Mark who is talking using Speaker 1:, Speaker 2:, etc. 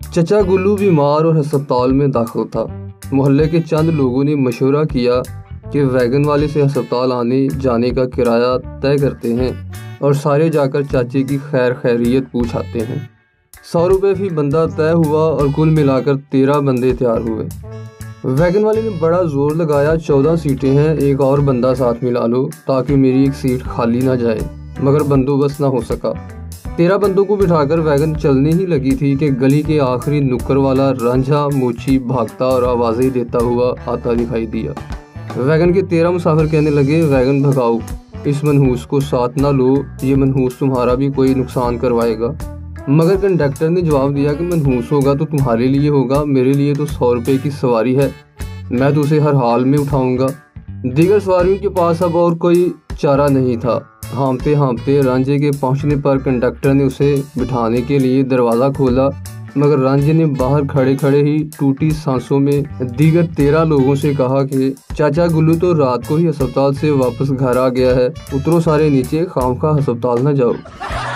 Speaker 1: चचा गुल्लू बीमार और अस्पताल में दाखिल था। मोहल्ले के चंद लोगों ने मशवरा किया कि वैगन वाले से अस्पताल आने जाने का किराया तय करते हैं और सारे जाकर चाचे की खैरियत पूछ आते हैं। 100 रुपये फी बंदा तय हुआ और कुल मिलाकर 13 बंदे तैयार हुए। वैगन वाले ने बड़ा जोर लगाया, 14 सीटें हैं, एक और बंदा साथ मिला लो ताकि मेरी एक सीट खाली ना जाए, मगर बंदोबस्त ना हो सका। 13 बंदों को बिठाकर वैगन चलने ही लगी थी कि गली के आखिरी नुक्कर वाला रांझा मोची भागता और आवाज़ें देता हुआ आता दिखाई दिया। वैगन के 13 मुसाफिर कहने लगे, वैगन भगाओ, इस मनहूस को साथ ना लो, ये मनहूस तुम्हारा भी कोई नुकसान करवाएगा। मगर कंडक्टर ने जवाब दिया कि मनहूस होगा तो तुम्हारे लिए होगा, मेरे लिए तो 100 रुपये की सवारी है, मैं तो उसे हर हाल में उठाऊंगा। दीगर सवारियों के पास अब और कोई चारा नहीं था। हाँफते हाँफते रांझे के पहुंचने पर कंडक्टर ने उसे बिठाने के लिए दरवाज़ा खोला, मगर रांझे ने बाहर खड़े खड़े ही टूटी सांसों में दीगर 13 लोगों से कहा कि चाचा गुल्लू तो रात को ही अस्पताल से वापस घर आ गया है, उतरो सारे नीचे, खामखा अस्पताल न जाओ।